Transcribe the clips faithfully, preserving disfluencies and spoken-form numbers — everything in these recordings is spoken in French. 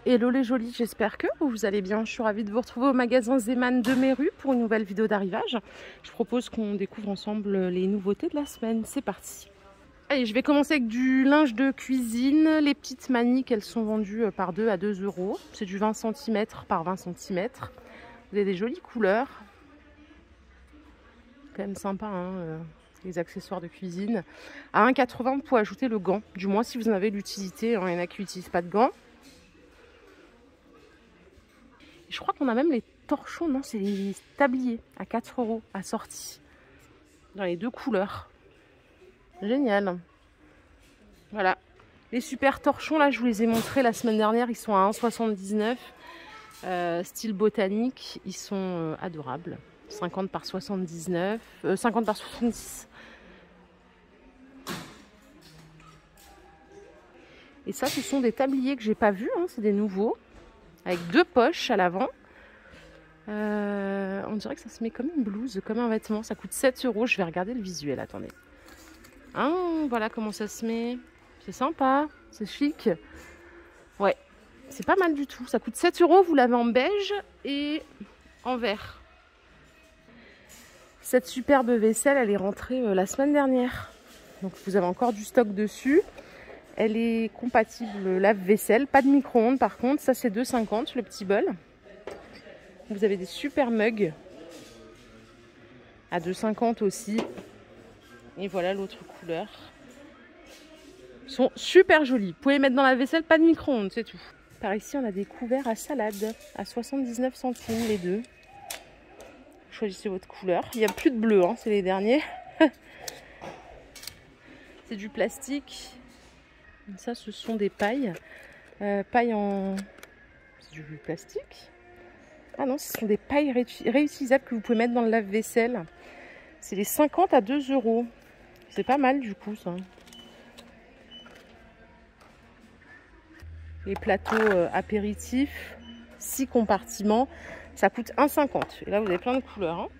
Hello les jolis, j'espère que vous allez bien. Je suis ravie de vous retrouver au magasin Zeman de Méru pour une nouvelle vidéo d'arrivage. Je propose qu'on découvre ensemble les nouveautés de la semaine. C'est parti. Allez, je vais commencer avec du linge de cuisine. Les petites maniques, elles sont vendues par deux à deux euros. C'est du vingt centimètres par vingt centimètres. Vous avez des jolies couleurs. Quand même sympa, hein, les accessoires de cuisine. À un euro quatre-vingts, vous pouvez ajouter le gant. Du moins si vous en avez l'utilité. Hein, il y en a qui n'utilisent pas de gants. Je crois qu'on a même les torchons, non, c'est les tabliers à quatre euros assortis. Dans les deux couleurs. Génial. Voilà. Les super torchons, là, je vous les ai montrés la semaine dernière. Ils sont à un euro soixante-dix-neuf. Euh, style botanique. Ils sont euh, adorables. cinquante par soixante-dix-neuf. Euh, cinquante par soixante-dix. Et ça, ce sont des tabliers que j'ai pas vus. Hein, c'est des nouveaux. Avec deux poches à l'avant. Euh, on dirait que ça se met comme une blouse, comme un vêtement. Ça coûte sept euros. Je vais regarder le visuel. Attendez. Hein, voilà comment ça se met. C'est sympa. C'est chic. Ouais. C'est pas mal du tout. Ça coûte sept euros. Vous l'avez en beige et en vert. Cette superbe vaisselle, elle est rentrée euh, la semaine dernière. Donc vous avez encore du stock dessus. Elle est compatible lave-vaisselle, pas de micro-ondes par contre. Ça c'est deux euros cinquante le petit bol. Vous avez des super mugs à deux euros cinquante aussi. Et voilà l'autre couleur. Ils sont super jolis. Vous pouvez les mettre dans la vaisselle, pas de micro-ondes, c'est tout. Par ici, on a des couverts à salade à soixante-dix-neuf centimes les deux. Choisissez votre couleur. Il n'y a plus de bleu, hein, c'est les derniers. C'est du plastique. Ça, ce sont des pailles. Euh, pailles en... C'est du plastique. Ah non, ce sont des pailles ré réutilisables que vous pouvez mettre dans le lave-vaisselle. C'est les cinquante à deux euros. C'est pas mal du coup, ça. Les plateaux euh, apéritifs, six compartiments. Ça coûte un euro cinquante. Et là, vous avez plein de couleurs. Hein.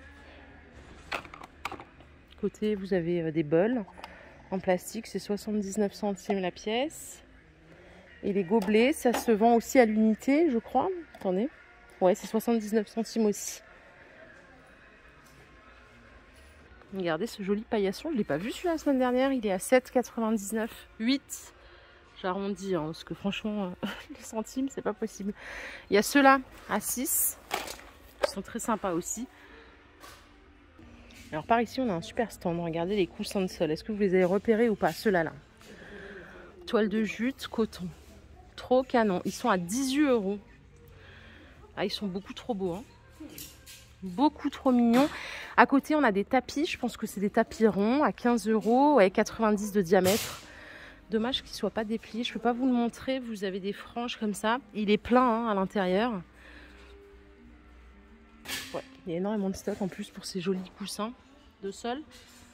Côté, vous avez euh, des bols. En plastique, c'est soixante-dix-neuf centimes la pièce. Et les gobelets, ça se vend aussi à l'unité, je crois. Attendez. Ouais, c'est soixante-dix-neuf centimes aussi. Regardez ce joli paillasson. Je ne l'ai pas vu celui-là la semaine dernière. Il est à sept euros quatre-vingt-dix-neuf. huit. J'arrondis, hein, parce que franchement, euh, les centimes, c'est pas possible. Il y a ceux-là à six. Ils sont très sympas aussi. Alors par ici, on a un super stand. Regardez les coussins de sol. Est-ce que vous les avez repérés ou pas? Ceux-là, là. Toile de jute, coton. Trop canon. Ils sont à dix-huit euros. Ah, ils sont beaucoup trop beaux. Hein. Beaucoup trop mignons. À côté, on a des tapis. Je pense que c'est des tapis ronds à quinze euros avec quatre-vingt-dix de diamètre. Dommage qu'ils ne soient pas dépliés. Je ne peux pas vous le montrer. Vous avez des franges comme ça. Il est plein hein, à l'intérieur. Ouais, il y a énormément de stock en plus pour ces jolis coussins de sol.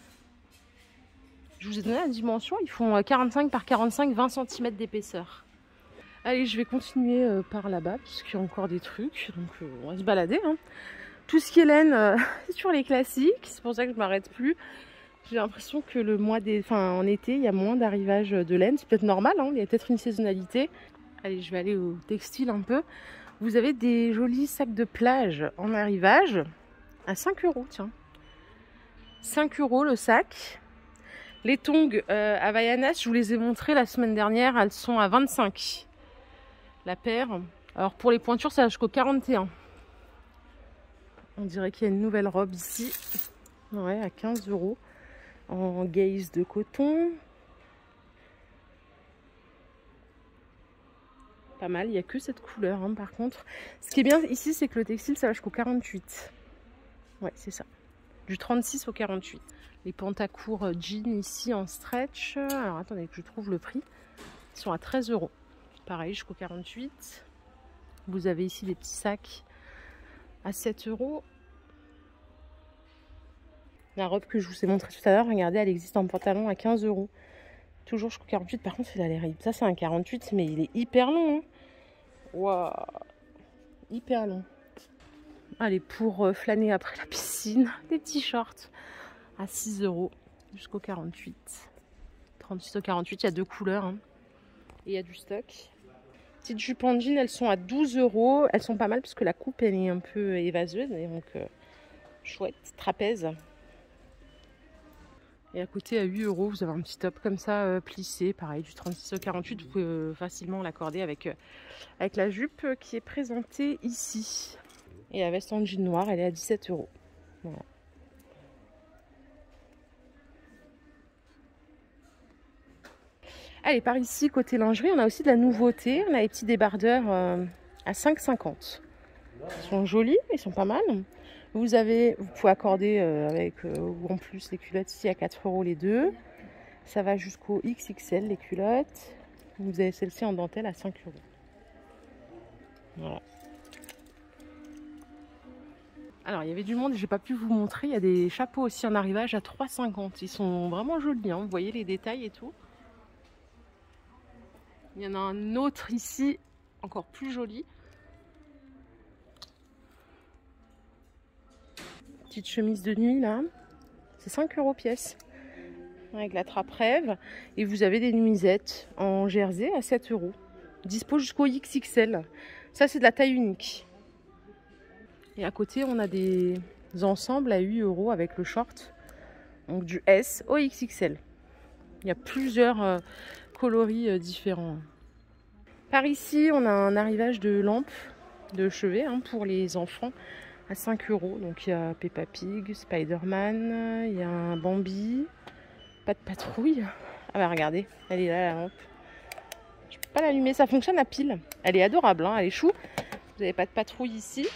Je vous ai donné la dimension. Ils font quarante-cinq par quarante-cinq, vingt centimètres d'épaisseur. Allez, je vais continuer euh, par là-bas parce qu'il y a encore des trucs. Donc euh, on va se balader. Hein. Tout ce qui est laine, euh, sur les classiques. C'est pour ça que je m'arrête plus. J'ai l'impression que le mois des, enfin, en été, il y a moins d'arrivage de laine. C'est peut-être normal. Hein. Il y a peut-être une saisonnalité. Allez, je vais aller au textile un peu. Vous avez des jolis sacs de plage en arrivage à cinq euros, tiens. cinq euros le sac. Les tongs euh, Havaianas, je vous les ai montrés la semaine dernière, elles sont à vingt-cinq la paire. Alors pour les pointures, ça va jusqu'au quarante et un. On dirait qu'il y a une nouvelle robe ici. Ouais, à quinze euros. En gaze de coton. Pas mal, il n'y a que cette couleur hein, par contre. Ce qui est bien ici, c'est que le textile, ça va jusqu'au quarante-huit. Ouais, c'est ça. Du trente-six au quarante-huit. Les pantacours jeans ici en stretch. Alors attendez que je trouve le prix. Ils sont à treize euros. Pareil, jusqu'au quarante-huit. Vous avez ici des petits sacs à sept euros. La robe que je vous ai montrée tout à l'heure, regardez, elle existe en pantalon à quinze euros. Toujours jusqu'au quarante-huit. Par contre, il a l'air... Ça, c'est un quarante-huit, mais il est hyper long. Hein. Waouh, hyper long. Allez, pour flâner après la piscine, des petits shorts à six euros jusqu'au quarante-huit. trente-six au quarante-huit, il y a deux couleurs. Hein. Et il y a du stock. Petites jupes en jean, elles sont à douze euros. Elles sont pas mal parce que la coupe, elle est un peu évaseuse. Et donc, euh, chouette, trapèze. Et à côté, à huit euros, vous avez un petit top comme ça, euh, plissé. Pareil, du trente-six au quarante-huit. Vous pouvez euh, facilement l'accorder avec, euh, avec la jupe qui est présentée ici. Et la veste en jean noir, elle est à dix-sept euros. Voilà. Allez, par ici, côté lingerie, on a aussi de la nouveauté. On a les petits débardeurs euh, à cinq cinquante. Ils sont jolis, ils sont pas mal. Vous avez, vous pouvez accorder euh, avec euh, ou en plus les culottes ici à quatre euros les deux. Ça va jusqu'au X X L les culottes. Vous avez celle-ci en dentelle à cinq euros. Voilà. Alors, il y avait du monde, j'ai pas pu vous montrer. Il y a des chapeaux aussi en arrivage à trois cinquante. Ils sont vraiment jolis, hein. Vous voyez les détails et tout. Il y en a un autre ici, encore plus joli. Petite chemise de nuit là. C'est cinq euros pièce. Avec la trappe rêve. Et vous avez des nuisettes en jersey à sept euros. Dispo jusqu'au X X L. Ça, c'est de la taille unique. Et à côté, on a des ensembles à huit euros avec le short. Donc du S au X X L. Il y a plusieurs euh, coloris euh, différents. Par ici, on a un arrivage de lampes de chevet hein, pour les enfants à cinq euros. Donc il y a Peppa Pig, Spider-Man, il y a un Bambi, pas de patrouille. Ah bah regardez, elle est là la lampe. Je peux pas l'allumer, ça fonctionne à pile. Elle est adorable, hein, elle est chou. Vous n'avez pas de patrouille ici.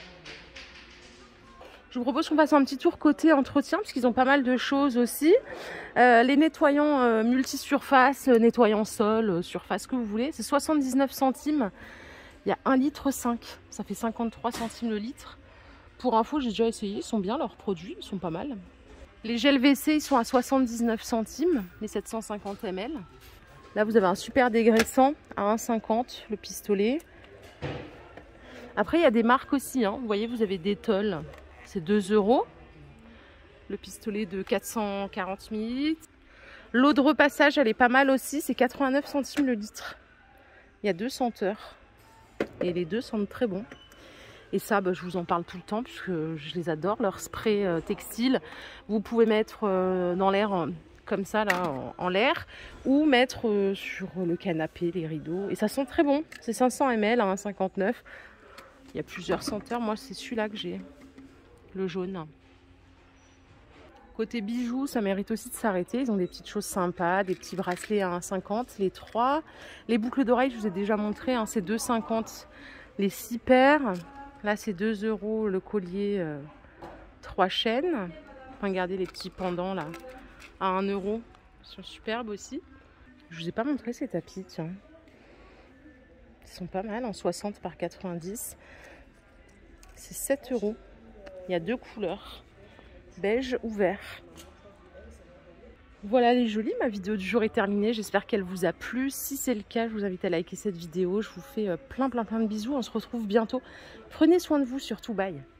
Je vous propose qu'on fasse un petit tour côté entretien, parce qu'ils ont pas mal de choses aussi. Euh, les nettoyants euh, multi-surface, euh, nettoyants sol, euh, surface, que vous voulez. C'est soixante-dix-neuf centimes. Il y a un litre cinq. Ça fait cinquante-trois centimes le litre. Pour info, j'ai déjà essayé. Ils sont bien, leurs produits. Ils sont pas mal. Les gels W C, ils sont à soixante-dix-neuf centimes. Les sept cent cinquante millilitres. Là, vous avez un super dégraissant à un cinquante, le pistolet. Après, il y a des marques aussi. Hein. Vous voyez, vous avez Dettol. C'est deux euros. Le pistolet de quatre cent quarante millilitres. L'eau de repassage, elle est pas mal aussi. C'est quatre-vingt-neuf centimes le litre. Il y a deux senteurs. Et les deux sentent très bon. Et ça, bah, je vous en parle tout le temps puisque je les adore. Leur spray euh, textile, vous pouvez mettre euh, dans l'air euh, comme ça, là, en, en l'air. Ou mettre euh, sur le canapé, les rideaux. Et ça sent très bon. C'est cinq cents millilitres à un cinquante-neuf. Il y a plusieurs senteurs. Moi, c'est celui-là que j'ai. Le jaune. Côté bijoux, ça mérite aussi de s'arrêter. Ils ont des petites choses sympas, des petits bracelets à un cinquante, les trois. Les boucles d'oreilles, je vous ai déjà montré, hein, c'est deux cinquante les six paires. Là, c'est deux euros le collier, euh, trois chaînes. Regardez les petits pendants là, à un euro. Ils sont superbes aussi. Je vous ai pas montré ces tapis, tiens. Ils sont pas mal, en soixante par quatre-vingt-dix. C'est sept euros. Il y a deux couleurs, beige ou vert. Voilà les jolis, ma vidéo du jour est terminée. J'espère qu'elle vous a plu. Si c'est le cas, je vous invite à liker cette vidéo. Je vous fais plein plein plein de bisous. On se retrouve bientôt. Prenez soin de vous surtout. Bye.